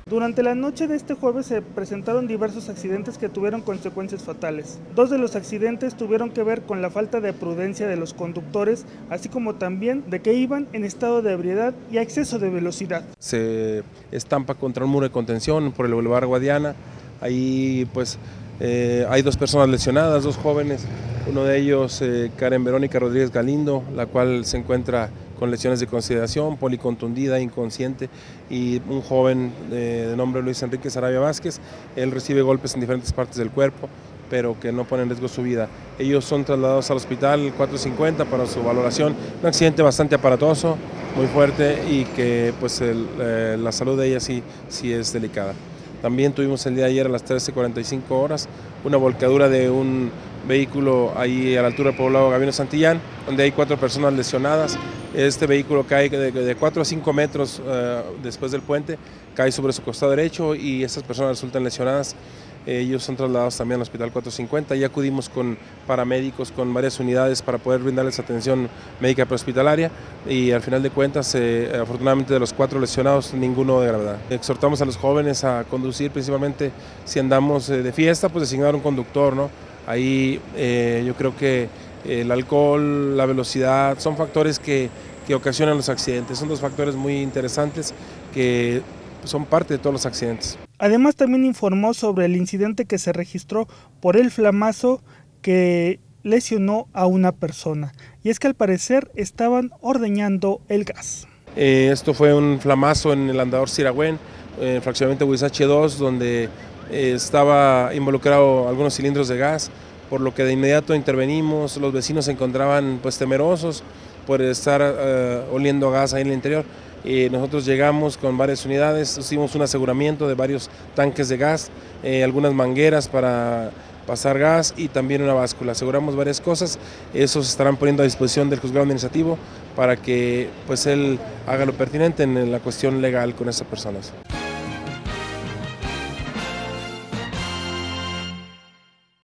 Durante la noche de este jueves se presentaron diversos accidentes que tuvieron consecuencias fatales. 2 de los accidentes tuvieron que ver con la falta de prudencia de los conductores, así como también de que iban en estado de ebriedad y a exceso de velocidad. Se estampa contra un muro de contención por el Boulevard Guadiana. Ahí pues hay 2 personas lesionadas, 2 jóvenes, uno de ellos Karen Verónica Rodríguez Galindo, la cual se encuentra con lesiones de consideración, policontundida, inconsciente, y un joven de nombre Luis Enrique Sarabia Vázquez. Él recibe golpes en diferentes partes del cuerpo, pero que no pone en riesgo su vida. Ellos son trasladados al hospital 450 para su valoración. Un accidente bastante aparatoso, muy fuerte, y que pues la salud de ella sí es delicada. También tuvimos el día de ayer a las 13:45 horas una volcadura de un vehículo ahí a la altura del poblado Gabino Santillán, donde hay 4 personas lesionadas. Este vehículo cae de 4 a 5 metros después del puente, cae sobre su costado derecho y esas personas resultan lesionadas. Ellos son trasladados también al hospital 450. Ya acudimos con paramédicos, con varias unidades para poder brindarles atención médica prehospitalaria, y al final de cuentas, afortunadamente, de los 4 lesionados, ninguno de gravedad. Exhortamos a los jóvenes a conducir, principalmente si andamos de fiesta, pues designar un conductor, ¿no? Ahí yo creo que el alcohol, la velocidad, son factores que ocasionan los accidentes. Son 2 factores muy interesantes que son parte de todos los accidentes. Además, también informó sobre el incidente que se registró por el flamazo que lesionó a una persona, y es que al parecer estaban ordeñando el gas. Esto fue un flamazo en el andador Siragüen, en el fraccionamiento Huizache 2, donde estaba involucrado algunos cilindros de gas, por lo que de inmediato intervenimos. Los vecinos se encontraban pues temerosos por estar oliendo gas ahí en el interior. Nosotros llegamos con varias unidades, hicimos un aseguramiento de varios tanques de gas, algunas mangueras para pasar gas y también una báscula. Aseguramos varias cosas, esos estarán poniendo a disposición del juzgado administrativo para que pues él haga lo pertinente en la cuestión legal con esas personas.